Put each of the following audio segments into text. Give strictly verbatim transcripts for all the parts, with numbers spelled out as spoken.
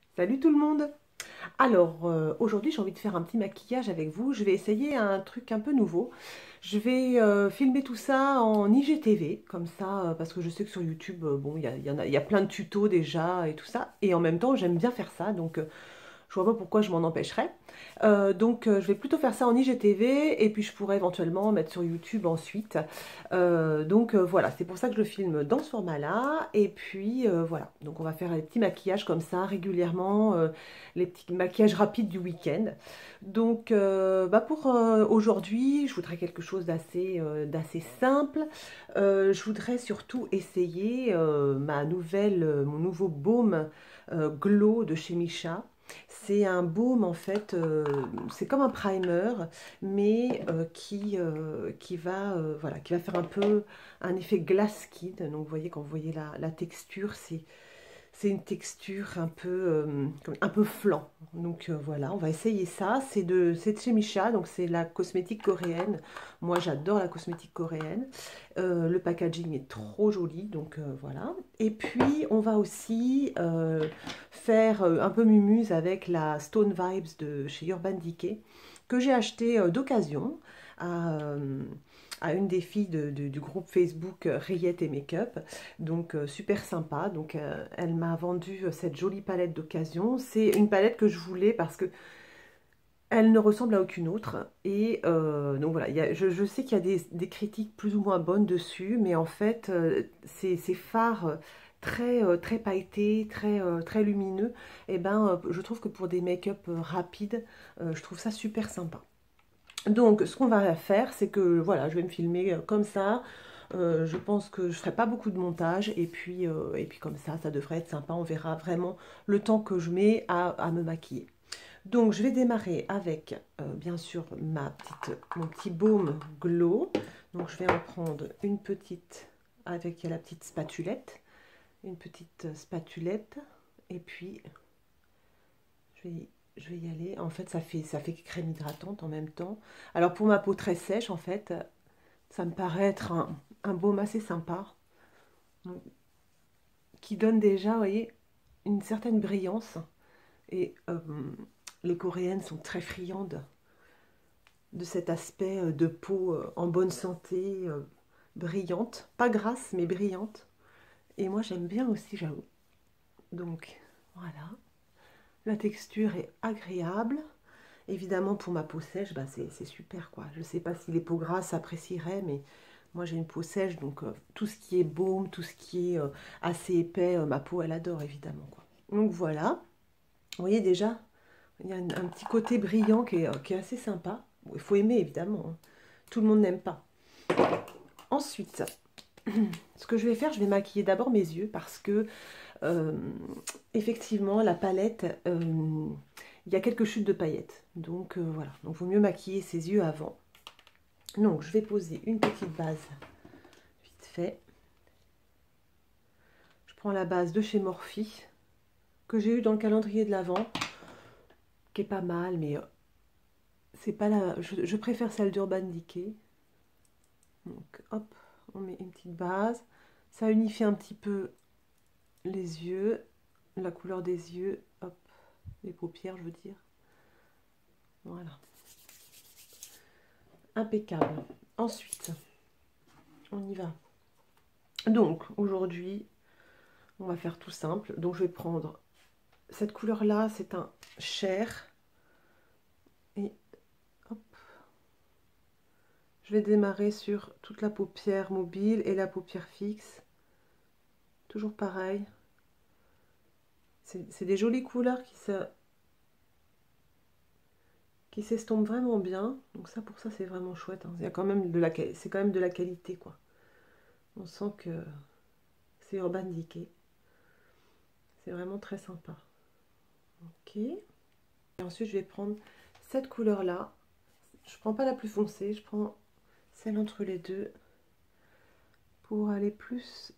Salut tout le monde! Alors euh, aujourd'hui j'ai envie de faire un petit maquillage avec vous. Je vais essayer un truc un peu nouveau. Je vais euh, filmer tout ça en I G T V, comme ça, euh, parce que je sais que sur YouTube, euh, bon, il y, a- il y en a, il y a plein de tutos déjà et tout ça. Et en même temps j'aime bien faire ça, donc euh, je vois pas pourquoi je m'en empêcherais. Euh, donc euh, je vais plutôt faire ça en I G T V et puis je pourrais éventuellement mettre sur YouTube ensuite. Euh, donc euh, voilà, c'est pour ça que je le filme dans ce format-là. Et puis euh, voilà, donc on va faire les petits maquillages comme ça régulièrement, euh, les petits maquillages rapides du week-end. Donc euh, bah pour euh, aujourd'hui, je voudrais quelque chose d'assez euh, d'assez simple. Euh, je voudrais surtout essayer euh, ma nouvelle, euh, mon nouveau baume euh, Glow de chez Michat. C'est un baume en fait, euh, c'est comme un primer, mais euh, qui, euh, qui, va, euh, voilà, qui va faire un peu un effet glass skin. Donc vous voyez, quand vous voyez la, la texture, c'est c'est une texture un peu, euh, un peu flan. Donc euh, voilà, on va essayer ça. C'est de, c'est de chez Michat, donc c'est la cosmétique coréenne. Moi j'adore la cosmétique coréenne. Euh, le packaging est trop joli, donc euh, voilà. Et puis on va aussi euh, faire euh, un peu mumuse avec la Stone Vibes de chez Urban Decay, que j'ai acheté euh, d'occasion à, euh, à une des filles de- de- du groupe Facebook euh, Rillette et Make-up. Donc euh, super sympa. Donc euh, elle m'a vendu euh, cette jolie palette d'occasion. C'est une palette que je voulais parce que elle ne ressemble à aucune autre. Et euh, donc voilà, il y a- je, je sais qu'il y a des, des critiques plus ou moins bonnes dessus, mais en fait, euh, ces, ces fards euh, très, euh, très pailletés, très, euh, très lumineux, et ben, euh, je trouve que pour des make-up euh, rapides, euh, je trouve ça super sympa. Donc, ce qu'on va faire, c'est que voilà, je vais me filmer euh, comme ça. Euh, je pense que je ne ferai pas beaucoup de montage. Et puis, euh, et puis comme ça, ça devrait être sympa. On verra vraiment le temps que je mets à, à me maquiller. Donc, je vais démarrer avec, euh, bien sûr, ma petite, mon petit baume Glow. Donc, je vais en prendre une petite avec la petite spatulette. Une petite spatulette. Et puis, je vais, je vais y aller. En fait, ça fait, ça fait crème hydratante en même temps. Alors, pour ma peau très sèche, en fait, ça me paraît être un, un baume assez sympa. Donc, qui donne déjà, vous voyez, une certaine brillance. Et euh, les Coréennes sont très friandes de cet aspect euh, de peau euh, en bonne santé, euh, brillante. Pas grasse, mais brillante. Et moi, j'aime bien aussi, j'avoue. Donc, voilà. La texture est agréable. Évidemment, pour ma peau sèche, bah, c'est super, quoi. Je ne sais pas si les peaux grasses apprécieraient, mais moi, j'ai une peau sèche, donc euh, tout ce qui est baume, tout ce qui est euh, assez épais, euh, ma peau, elle adore, évidemment, quoi. Donc, voilà. Vous voyez déjà, il y a un, un petit côté brillant qui est, euh, qui est assez sympa. Bon, il faut aimer, évidemment, hein. Tout le monde n'aime pas. Ensuite, ce que je vais faire, je vais maquiller d'abord mes yeux parce que, euh, effectivement, la palette, euh, il y a quelques chutes de paillettes. Donc, euh, voilà. Donc, il vaut mieux maquiller ses yeux avant. Donc, je vais poser une petite base vite fait. Je prends la base de chez Morphe que j'ai eu dans le calendrier de l'Avent, qui est pas mal, mais euh, c'est pas la. Je, je préfère celle d'Urban Decay. Donc, hop, on met une petite base. Ça unifie un petit peu les yeux, la couleur des yeux, hop, les paupières, je veux dire. Voilà, impeccable. Ensuite, on y va. Donc, aujourd'hui, on va faire tout simple. Donc, je vais prendre cette couleur-là, c'est un chair. Et hop, je vais démarrer sur toute la paupière mobile et la paupière fixe. Toujours pareil. C'est des jolies couleurs qui se qui s'estompent vraiment bien. Donc ça, pour ça, c'est vraiment chouette, hein. Il y a quand même de la, c'est quand même de la qualité, quoi. On sent que c'est Urban Decay. C'est vraiment très sympa. Ok. Et ensuite, je vais prendre cette couleur-là. Je prends pas la plus foncée, je prends celle entre les deux pour aller plus.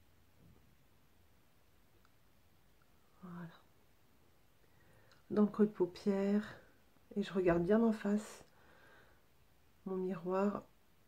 Voilà. Dans le creux de paupière. Et je regarde bien en face mon miroir.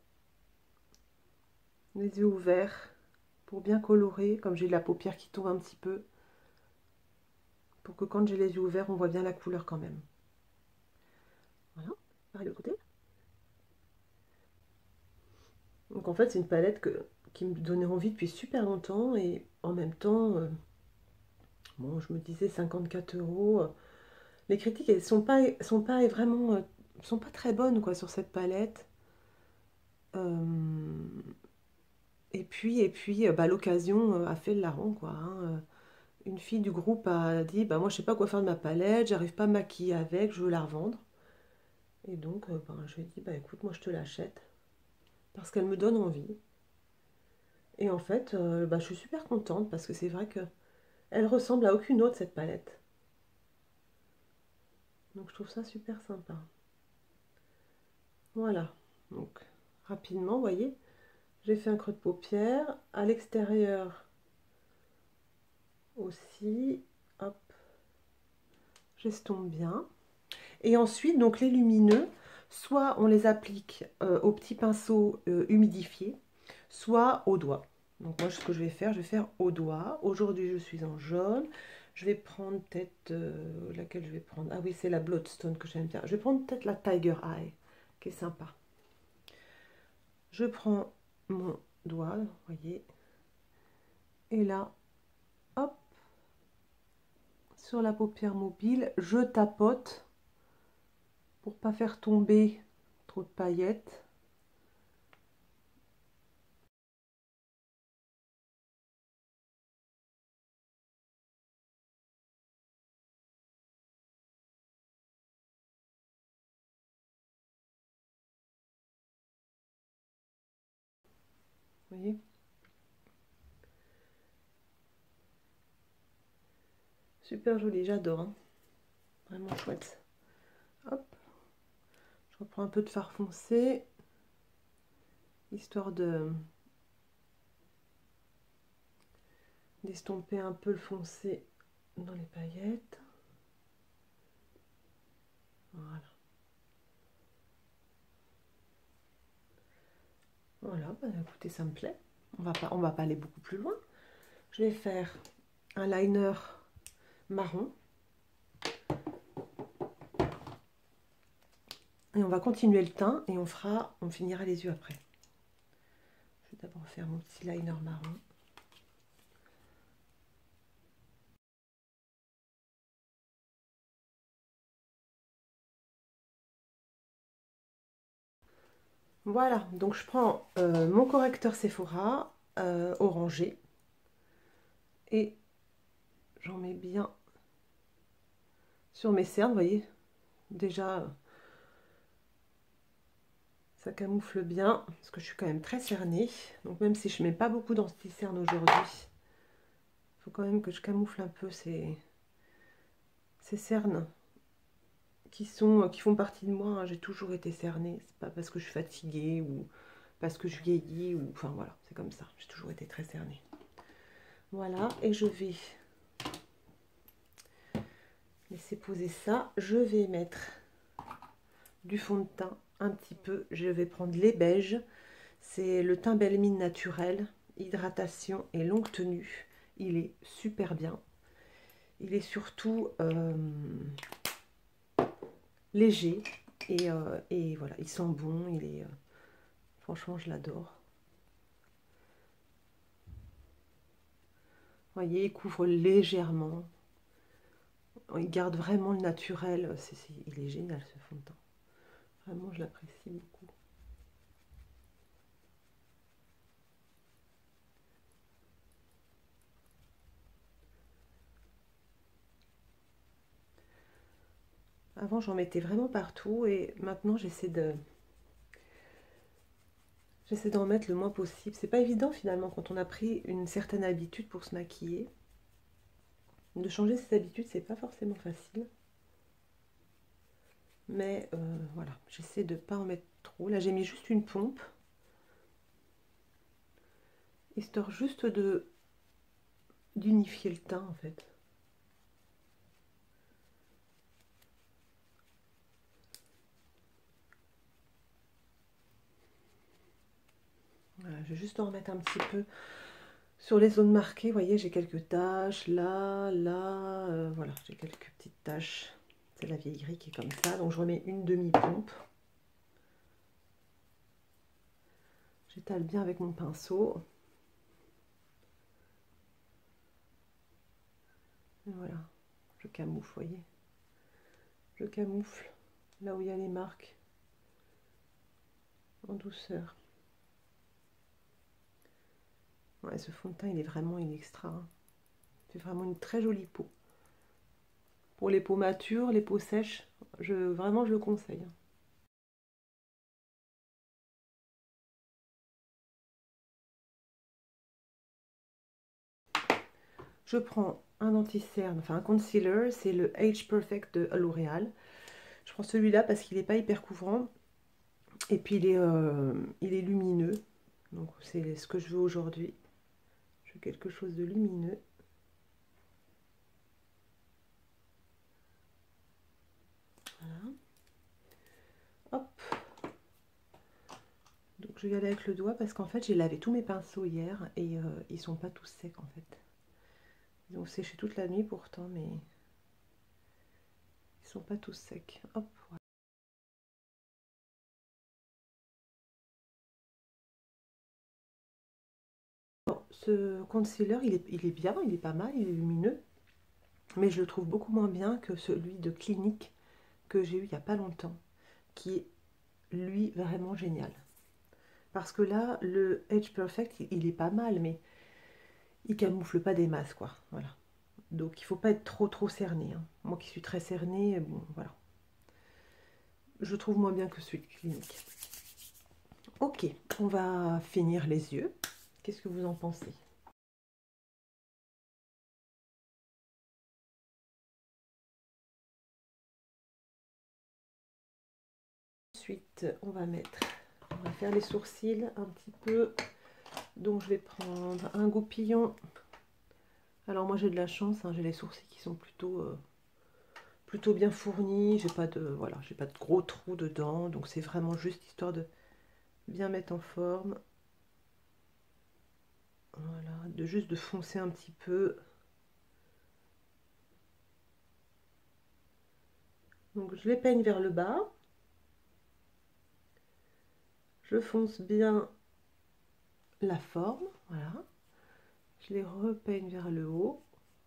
Les yeux ouverts pour bien colorer, comme j'ai la paupière qui tombe un petit peu, pour pour que quand j'ai les yeux ouverts, on voit bien la couleur quand même. Voilà, pareil de l'autre côté. Donc en fait, c'est une palette que, qui me donnait envie depuis super longtemps et en même temps, euh, bon, je me disais cinquante-quatre euros. euh, Les critiques, elles sont pas, sont pas vraiment, euh, sont pas très bonnes quoi sur cette palette. Euh, et puis, et puis, euh, bah, l'occasion euh, a fait le larron quoi, hein. Euh, Une fille du groupe a dit, bah moi je sais pas quoi faire de ma palette, j'arrive pas à me maquiller avec, je veux la revendre. Et donc, euh, ben, je lui ai dit, bah écoute, moi je te l'achète parce qu'elle me donne envie. Et en fait, euh, bah, je suis super contente parce que c'est vrai que elle ressemble à aucune autre cette palette. Donc je trouve ça super sympa. Voilà. Donc rapidement, vous voyez, j'ai fait un creux de paupière. À l'extérieur aussi. Hop, j'estompe bien. Et ensuite, donc les lumineux, soit on les applique euh, au petit pinceau euh, humidifié, soit au doigt. Donc moi, ce que je vais faire, je vais faire au doigt. Aujourd'hui, je suis en jaune. Je vais prendre peut-être... euh, laquelle je vais prendre? Ah oui, c'est la Bloodstone que j'aime bien. Je vais prendre peut-être la Tiger Eye, qui est sympa. Je prends mon doigt, vous voyez. Et là, hop, sur la paupière mobile, je tapote pour pas faire tomber trop de paillettes. Vous voyez? Super joli, j'adore, hein. Vraiment chouette. Hop, je reprends un peu de fard foncé, histoire de d'estomper un peu le foncé dans les paillettes. Voilà. Voilà, bah, écoutez, ça me plaît. On va pas, on va pas aller beaucoup plus loin. Je vais faire un liner marron. Et on va continuer le teint et on fera, on finira les yeux après. Je vais d'abord faire mon petit liner marron. Voilà, donc je prends euh, mon correcteur Sephora euh, orangé et j'en mets bien sur mes cernes, vous voyez, déjà ça camoufle bien parce que je suis quand même très cernée, donc même si je ne mets pas beaucoup d'anti-cerne aujourd'hui, il faut quand même que je camoufle un peu ces, ces cernes qui, sont, qui font partie de moi, hein. J'ai toujours été cernée, c'est pas parce que je suis fatiguée ou parce que je vieillis, ou enfin voilà, c'est comme ça, j'ai toujours été très cernée. Voilà, et je vais laisser poser ça, je vais mettre du fond de teint un petit peu, je vais prendre les beiges, c'est le teint Belle Mine naturel, hydratation et longue tenue, il est super bien, il est surtout euh, léger et, euh, et voilà, il sent bon, il est, euh, franchement je l'adore. Vous voyez, il couvre légèrement, il garde vraiment le naturel, c'est, c'est, il est génial ce fond de teint, vraiment je l'apprécie beaucoup. Avant, j'en mettais vraiment partout et maintenant, j'essaie de j'essaie d'en mettre le moins possible. C'est pas évident finalement quand on a pris une certaine habitude pour se maquiller. De changer ses habitudes, c'est pas forcément facile. Mais euh, voilà, j'essaie de pas en mettre trop. Là, j'ai mis juste une pompe, histoire juste de d'unifier le teint en fait. Voilà, je vais juste en remettre un petit peu Sur les zones marquées, vous voyez, j'ai quelques taches, là, là, euh, voilà, j'ai quelques petites taches. C'est la vieillerie qui est comme ça, donc je remets une demi-pompe. J'étale bien avec mon pinceau. Et voilà, je camoufle, vous voyez. Je camoufle là où il y a les marques en douceur. Ouais, ce fond de teint, il est vraiment une extra. Hein. C'est vraiment une très jolie peau. Pour les peaux matures, les peaux sèches, je, vraiment je le conseille. Je prends un anti-cerne, enfin un concealer, c'est le Age Perfect de L'Oréal. Je prends celui-là parce qu'il n'est pas hyper couvrant. Et puis il est, euh, il est lumineux. Donc c'est ce que je veux aujourd'hui. Je veux quelque chose de lumineux. Voilà. Hop. Donc je vais y aller avec le doigt parce qu'en fait j'ai lavé tous mes pinceaux hier et euh, ils sont pas tous secs en fait. Ils ont séché toute la nuit pourtant, mais ils sont pas tous secs. Hop, voilà. Bon, ce concealer, il est, il est bien, il est pas mal, il est lumineux, mais je le trouve beaucoup moins bien que celui de Clinique que j'ai eu il y a pas longtemps, qui est lui vraiment génial. Parce que là, le Age Perfect, il est pas mal, mais il camoufle pas des masses, quoi. Voilà. Donc il faut pas être trop trop cerné. Hein. Moi qui suis très cernée, bon, voilà. Je trouve moins bien que celui de Clinique. Ok, on va finir les yeux. Qu'est-ce que vous en pensez? Ensuite, on va mettre, on va faire les sourcils un petit peu. Donc je vais prendre un goupillon. Alors moi j'ai de la chance, hein, j'ai les sourcils qui sont plutôt, euh, plutôt bien fournis. J'ai pas de, voilà, j'ai pas de gros trous dedans, donc c'est vraiment juste histoire de bien mettre en forme. Voilà, de juste de foncer un petit peu. Donc je les peigne vers le bas. Je fonce bien la forme, voilà. Je les repeigne vers le haut.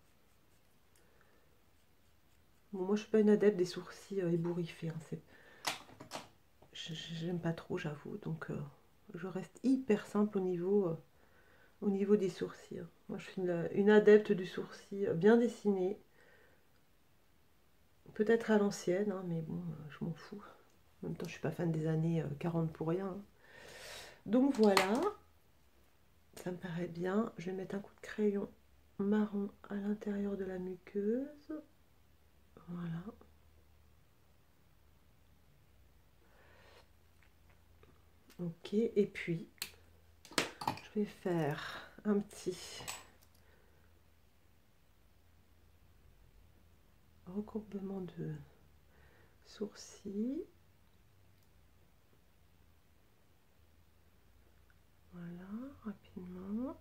Bon, moi je suis pas une adepte des sourcils euh, ébouriffés. Hein, j'aime pas trop, j'avoue. Donc euh, je reste hyper simple au niveau, euh, au niveau des sourcils. Hein. Moi je suis une, une adepte du sourcil bien dessiné. Peut-être à l'ancienne, hein, mais bon, euh, je m'en fous. En même temps, je suis pas fan des années euh, quarante pour rien. Hein. Donc voilà, ça me paraît bien. Je vais mettre un coup de crayon marron à l'intérieur de la muqueuse. Voilà. Ok, et puis je vais faire un petit recourbement de sourcils. Voilà, rapidement.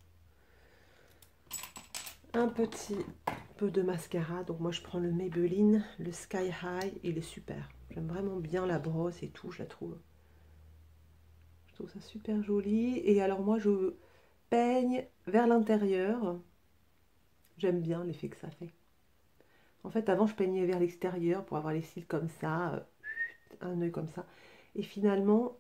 Un petit peu de mascara. Donc moi je prends le Maybelline, le Sky High. Il est super. J'aime vraiment bien la brosse et tout, je la trouve. Je trouve ça super joli. Et alors moi je peigne vers l'intérieur. J'aime bien l'effet que ça fait. En fait avant je peignais vers l'extérieur pour avoir les cils comme ça, euh, un œil comme ça. Et finalement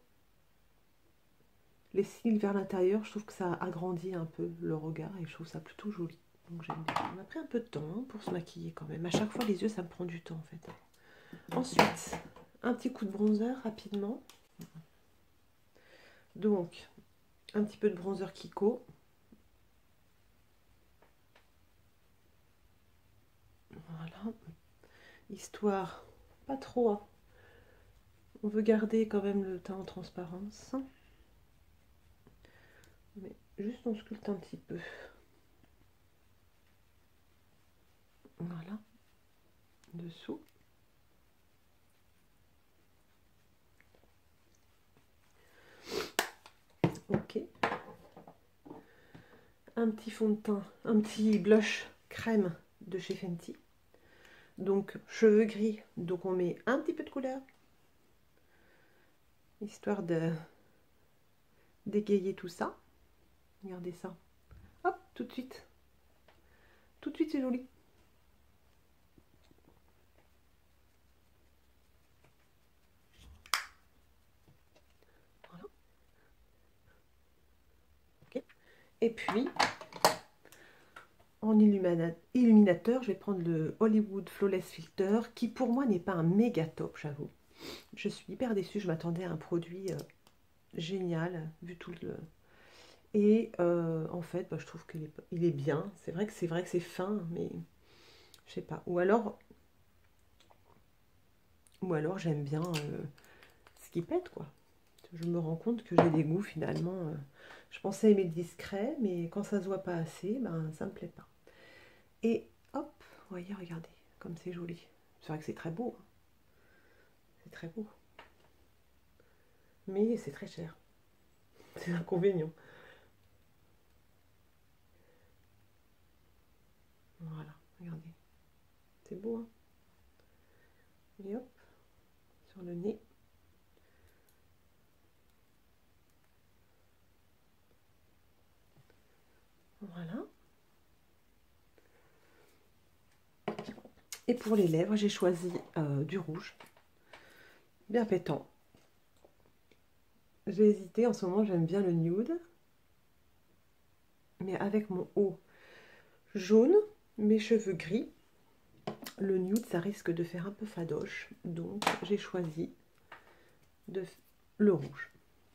les cils vers l'intérieur, je trouve que ça agrandit un peu le regard et je trouve ça plutôt joli. Donc j'aime bien. On a pris un peu de temps hein, pour se maquiller quand même. À chaque fois les yeux ça me prend du temps en fait. Ensuite, un petit coup de bronzer rapidement. Donc un petit peu de bronzer Kiko. Voilà. Histoire, pas trop. Hein. On veut garder quand même le teint en transparence. Mais juste on sculpte un petit peu. Voilà. Dessous. Ok. un petit fond de teint, un petit blush crème de chez Fenty. Donc cheveux gris, donc on met un petit peu de couleur, histoire de d'égayer tout ça. Regardez ça. Hop, tout de suite. Tout de suite, c'est joli. Voilà. Okay. Et puis, en illuminateur, je vais prendre le Hollywood Flawless Filter, qui pour moi n'est pas un méga top, j'avoue. Je suis hyper déçue, je m'attendais à un produit euh, génial, vu tout le... Et euh, en fait, bah, je trouve qu'il est, il est bien. C'est vrai que c'est vrai que c'est fin, mais je sais pas. Ou alors, ou alors j'aime bien euh, ce qui pète, quoi. Je me rends compte que j'ai des goûts finalement. Euh, je pensais aimer le discret, mais quand ça se voit pas assez, ben ça me plaît pas. Et hop, vous voyez, regardez, comme c'est joli. C'est vrai que c'est très beau. Hein. C'est très beau. Mais c'est très cher. C'est l'inconvénient. Voilà, regardez. C'est beau, hein. Et hop, sur le nez. Voilà. Et pour les lèvres, j'ai choisi euh, du rouge. Bien pétant. J'ai hésité, en ce moment j'aime bien le nude. Mais avec mon haut jaune, mes cheveux gris, le nude ça risque de faire un peu fadoche. Donc j'ai choisi de le rouge.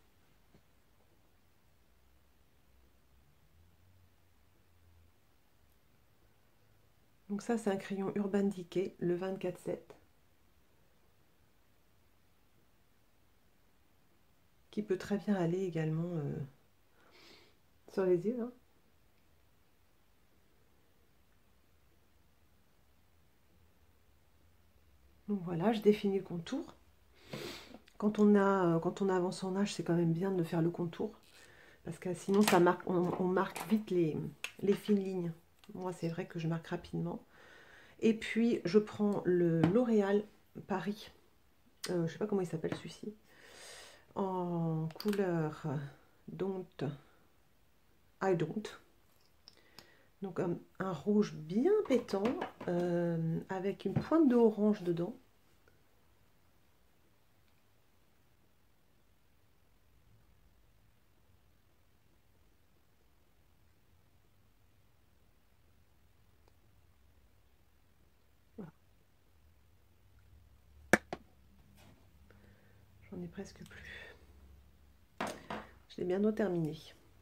Donc ça c'est un crayon Urban Decay, le vingt-quatre sept. Qui peut très bien aller également euh, sur les yeux. Hein. Donc voilà, je définis le contour. Quand on, a, quand on avance en âge, c'est quand même bien de faire le contour. Parce que sinon, ça marque, on, on marque vite les, les fines lignes. Moi, c'est vrai que je marque rapidement. Et puis, je prends le L'Oréal Paris. Euh, je ne sais pas comment il s'appelle celui-ci. En couleur Don't I Don't. Donc, un, un rouge bien pétant euh, avec une pointe de orange dedans. J'en ai presque plus. Je l'ai bientôt terminé.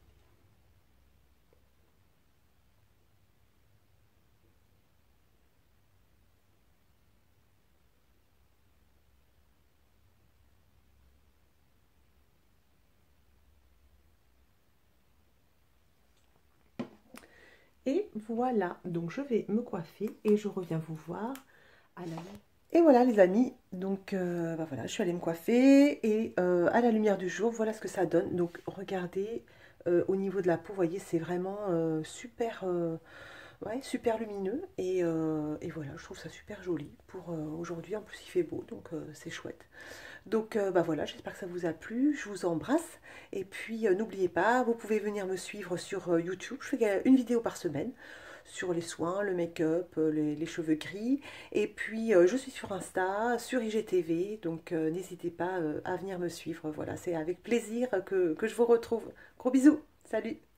Et voilà, donc je vais me coiffer et je reviens vous voir à la... Et voilà les amis, donc euh, bah voilà, je suis allée me coiffer et euh, à la lumière du jour, voilà ce que ça donne. Donc regardez, euh, au niveau de la peau, vous voyez, c'est vraiment euh, super, euh, ouais, super lumineux. Et, euh, et voilà, je trouve ça super joli pour euh, aujourd'hui. En plus, il fait beau, donc euh, c'est chouette. Donc euh, bah voilà, j'espère que ça vous a plu, je vous embrasse. Et puis euh, n'oubliez pas, vous pouvez venir me suivre sur euh, YouTube, je fais une vidéo par semaine sur les soins, le make-up, euh, les, les cheveux gris. Et puis euh, je suis sur Insta, sur I G T V, donc euh, n'hésitez pas euh, à venir me suivre. Voilà, c'est avec plaisir que, que je vous retrouve. Gros bisous, salut!